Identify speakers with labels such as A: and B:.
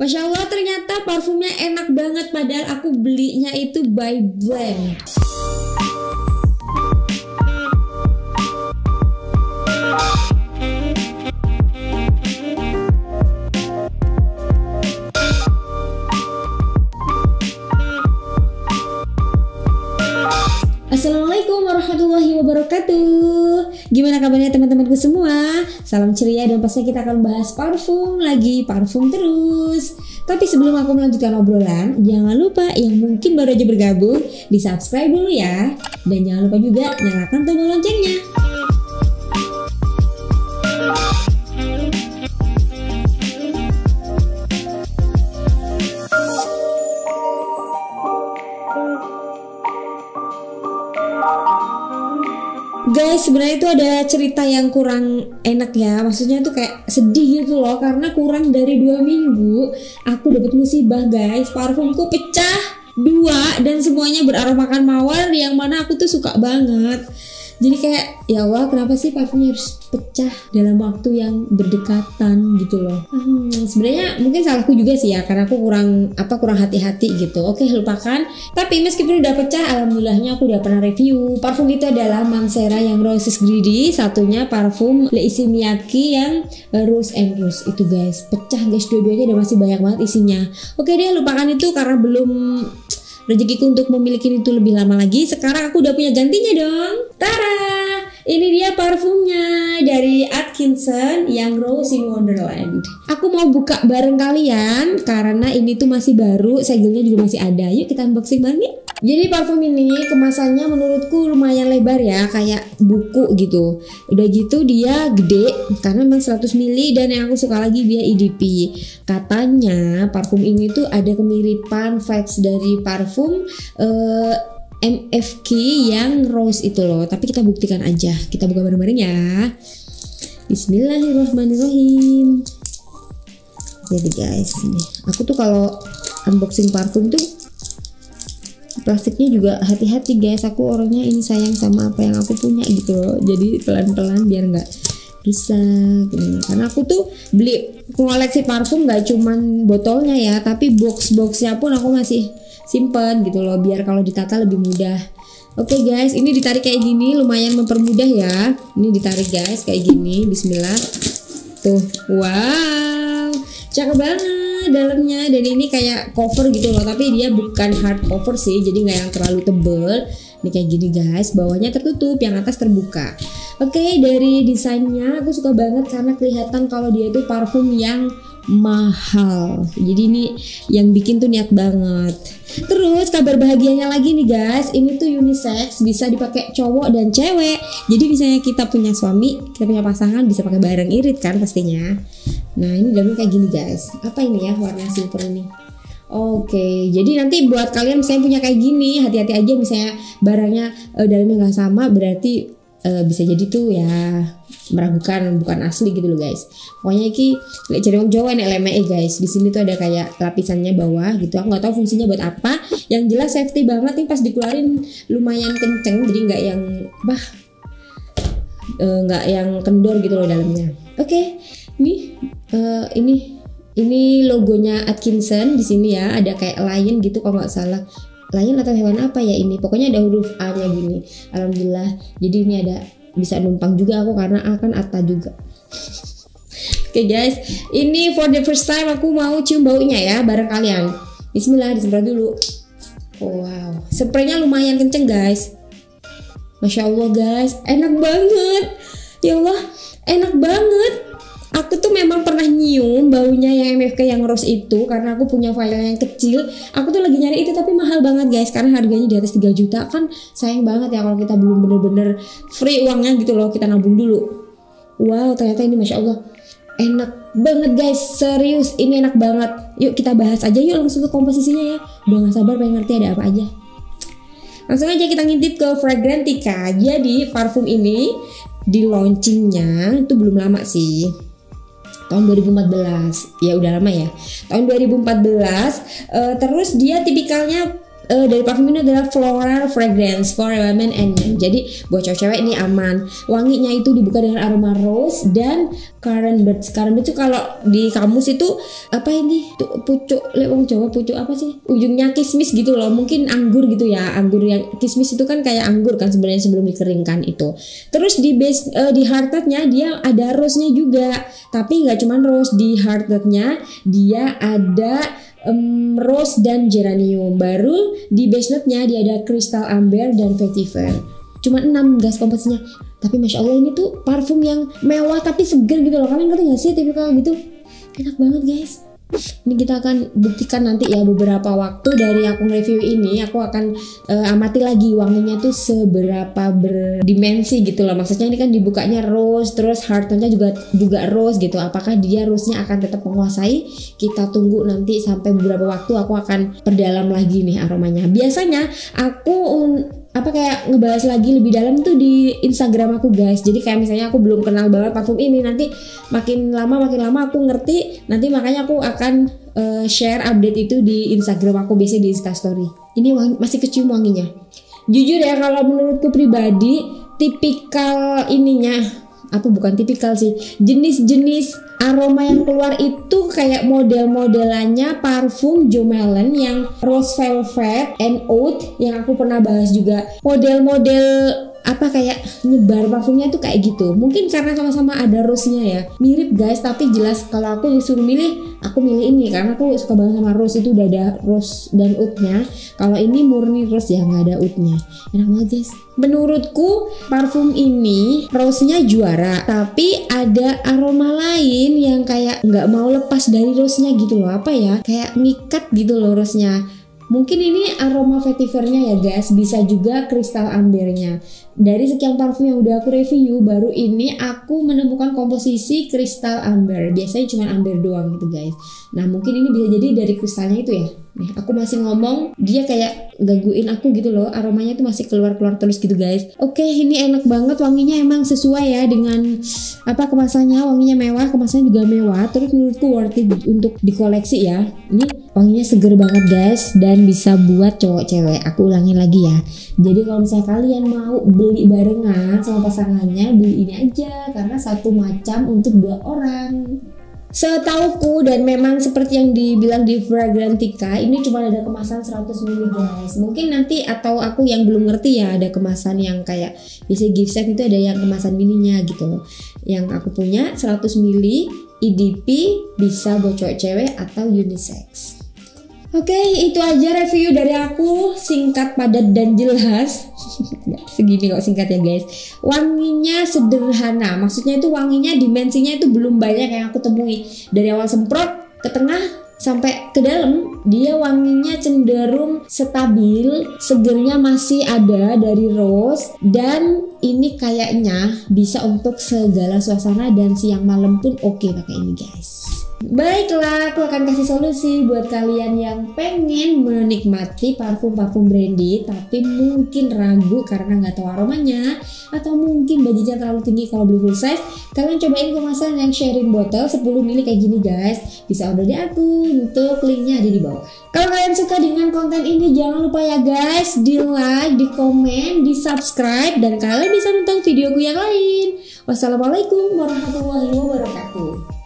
A: Masya Allah, ternyata parfumnya enak banget, padahal aku belinya itu by blend. Assalamualaikum warahmatullahi wabarakatuh. Gimana kabarnya teman-temanku semua? Salam ceria dan pastinya kita akan bahas parfum lagi, parfum terus. Tapi sebelum aku melanjutkan obrolan, jangan lupa yang mungkin baru aja bergabung, di subscribe dulu ya. Dan jangan lupa juga nyalakan tombol loncengnya. Guys, sebenarnya itu ada cerita yang kurang enak ya. Maksudnya tuh kayak sedih gitu loh, karena kurang dari 2 minggu aku dapat musibah guys. Parfumku pecah 2 dan semuanya beraromakan mawar yang mana aku tuh suka banget. Jadi kayak ya Allah, kenapa sih parfumnya harus pecah dalam waktu yang berdekatan gitu loh. Sebenarnya mungkin salahku juga sih ya, karena aku kurang hati-hati gitu. Oke, lupakan. Tapi meskipun udah pecah, alhamdulillahnya aku udah pernah review. Parfum itu adalah Mancera yang Roses Greedy, satunya parfum L'Issey Miyake yang Rose and Rose itu guys. Pecah guys, dua-duanya udah masih banyak banget isinya. Oke deh, lupakan itu karena belum rezekiku untuk memiliki itu lebih lama lagi. Sekarang aku udah punya gantinya dong. Tara, ini dia parfumnya dari Atkinson yang Rose in Wonderland. Aku mau buka bareng kalian karena ini tuh masih baru, segelnya juga masih ada. Yuk kita unboxing bareng ya. Jadi parfum ini kemasannya menurutku lumayan lebar ya, kayak buku gitu. Udah gitu dia gede karena memang 100 ml dan yang aku suka lagi dia EDP. Katanya parfum ini tuh ada kemiripan vibes dari parfum MFK yang Rose itu loh. Tapi kita buktikan aja. Kita buka bareng-bareng ya. Bismillahirrahmanirrahim. Jadi guys, nih aku tuh kalau unboxing parfum tuh plastiknya juga hati-hati guys. Aku orangnya ini sayang sama apa yang aku punya gitu loh. Jadi pelan-pelan biar nggak rusak. Karena aku tuh beli koleksi parfum nggak cuman botolnya ya, tapi box-boxnya pun aku masih simpen gitu loh, biar kalau ditata lebih mudah. Oke guys, ini ditarik kayak gini lumayan mempermudah ya. Ini ditarik guys kayak gini. Bismillah. Tuh, wow, cakep banget dalamnya. Dan ini kayak cover gitu loh, tapi dia bukan hard cover sih, jadi nggak yang terlalu tebel. Ini kayak gini guys, bawahnya tertutup, yang atas terbuka. Oke, dari desainnya aku suka banget karena kelihatan kalau dia itu parfum yang mahal. Jadi ini yang bikin tuh niat banget. Terus kabar bahagianya lagi nih guys, ini tuh unisex, bisa dipakai cowok dan cewek. Jadi misalnya kita punya suami, kita punya pasangan, bisa pakai bareng, irit kan pastinya. Nah ini dalamnya kayak gini guys. Apa ini ya warna silver ini? Oke, jadi nanti buat kalian misalnya punya kayak gini, hati-hati aja misalnya barangnya dalamnya nggak sama, berarti bisa jadi tuh ya meragukan bukan asli gitu loh guys. Pokoknya iki cari wong Jawa nih LME guys. Di sini tuh ada kayak lapisannya bawah gitu. Aku nggak tahu fungsinya buat apa. Yang jelas safety banget nih, pas dikeluarin lumayan kenceng, jadi nggak yang nggak yang kendor gitu loh dalamnya. Oke, ini logonya Atkinson di sini ya. Ada kayak lion gitu kalau nggak salah. Lion atau hewan apa ya ini? Pokoknya ada huruf A-nya gini. Alhamdulillah. Jadi ini ada bisa numpang juga aku karena A kan Atta juga. Oke guys, ini for the first time aku mau cium baunya ya bareng kalian. Bismillah, disemprot dulu. Wow, spraynya lumayan kenceng guys. Masya Allah guys, enak banget. Ya Allah, enak banget. Aku tuh memang pernah nyium baunya yang MFK yang Rose itu karena aku punya file yang kecil. Aku tuh lagi nyari itu tapi mahal banget guys, karena harganya di atas 3 juta. Kan sayang banget ya kalau kita belum bener-bener free uangnya gitu loh, kita nabung dulu. Wow, ternyata ini Masya Allah enak banget guys, serius ini enak banget. Yuk kita bahas aja yuk langsung ke komposisinya ya. Udah gak sabar pengen ngerti ada apa aja. Langsung aja kita ngintip ke Fragrantica. Jadi parfum ini di launchingnya itu belum lama sih, tahun 2014 ya, udah lama ya, tahun 2014. Terus dia tipikalnya dari parfum ini adalah floral fragrance for women and men. Jadi buat cewek-cewek ini aman. Wanginya itu dibuka dengan aroma rose dan currant birds. Currant birds itu kalau di kamus itu apa ini? Tuh pucuk, wong Jawa pucuk apa sih? Ujungnya kismis gitu loh. Mungkin anggur gitu ya. Anggur yang kismis itu kan kayak anggur kan sebenarnya sebelum dikeringkan itu. Terus di base di heartednya dia ada rose-nya juga. Tapi nggak cuma rose, di heartednya dia ada rose dan geranium. Baru di base note-nya dia ada crystal amber dan vetiver. Cuma 6 guys komposisinya. Tapi masya Allah ini tuh parfum yang mewah tapi seger gitu loh. Kalian ngerti gak sih tipikal gitu? Enak banget guys. Ini kita akan buktikan nanti ya beberapa waktu dari aku review ini. Aku akan amati lagi wanginya tuh seberapa berdimensi gitu loh. Maksudnya ini kan dibukanya rose, terus heartnya juga rose gitu. Apakah dia rose-nya akan tetap menguasai? Kita tunggu nanti sampai beberapa waktu aku akan perdalam lagi nih aromanya. Biasanya aku kayak ngebahas lagi lebih dalam tuh di Instagram aku guys. Jadi kayak misalnya aku belum kenal banget parfum ini, nanti makin lama aku ngerti, nanti makanya aku akan share update itu di Instagram aku, biasanya di Instastory. Ini masih kecium wanginya. Jujur ya, kalau menurutku pribadi tipikal ininya bukan tipikal sih, jenis-jenis aroma yang keluar itu kayak model-modelannya parfum Jo Malone yang rose velvet and oud yang aku pernah bahas juga. Model-model kayak nyebar parfumnya tuh kayak gitu. Mungkin karena sama-sama ada rose-nya ya, mirip guys. Tapi jelas kalau aku disuruh milih, aku milih ini karena aku suka banget sama rose. Itu udah ada rose dan oud-nya. Kalau ini murni rose ya, nggak ada oud-nya. Enak banget guys. Menurutku parfum ini rose-nya juara, tapi ada aroma lain yang kayak nggak mau lepas dari rose-nya gitu loh. Kayak ngikat gitu loh rose-nya. Mungkin ini aroma vetivernya ya guys, bisa juga kristal ambernya. Dari sekian parfum yang udah aku review, baru ini aku menemukan komposisi kristal amber. Biasanya cuma amber doang gitu guys. Nah mungkin ini bisa jadi dari kristalnya itu ya. Nih aku masih ngomong, dia kayak gangguin aku gitu loh. Aromanya tuh masih keluar-keluar terus gitu guys. Oke, ini enak banget, wanginya emang sesuai ya dengan kemasannya. Wanginya mewah, kemasannya juga mewah. Terus menurutku worth it untuk dikoleksi ya. Ini wanginya seger banget guys, dan bisa buat cowok cewek. Aku ulangin lagi ya. Jadi kalau misalnya kalian mau beli barengan sama pasangannya, beli ini aja karena satu macam untuk 2 orang. Setauku, dan memang seperti yang dibilang di Fragrantica, ini cuma ada kemasan 100 ml guys. Mungkin nanti atau aku yang belum ngerti ya, ada kemasan yang kayak bisa gift set itu ada yang kemasan mininya gitu. Yang aku punya 100 ml EDP, bisa buat cowok cewek atau unisex. Oke, itu aja review dari aku, singkat, padat, dan jelas. Segini kok singkat ya guys. Wanginya sederhana, maksudnya itu wanginya dimensinya itu belum banyak yang aku temui. Dari awal semprot ke tengah sampai ke dalam, dia wanginya cenderung stabil, segernya masih ada dari rose, dan ini kayaknya bisa untuk segala suasana dan siang malam pun oke pakai ini guys. Baiklah, aku akan kasih solusi buat kalian yang pengen menikmati parfum-parfum brandy tapi mungkin ragu karena nggak tahu aromanya, atau mungkin budgetnya terlalu tinggi kalau beli full size. Kalian cobain kemasan yang sharing bottle 10 ml kayak gini guys. Bisa order di aku, untuk linknya ada di bawah. Kalau kalian suka dengan konten ini, jangan lupa ya guys, di like, di komen, di subscribe, dan kalian bisa nonton videoku yang lain. Wassalamualaikum warahmatullahi wabarakatuh.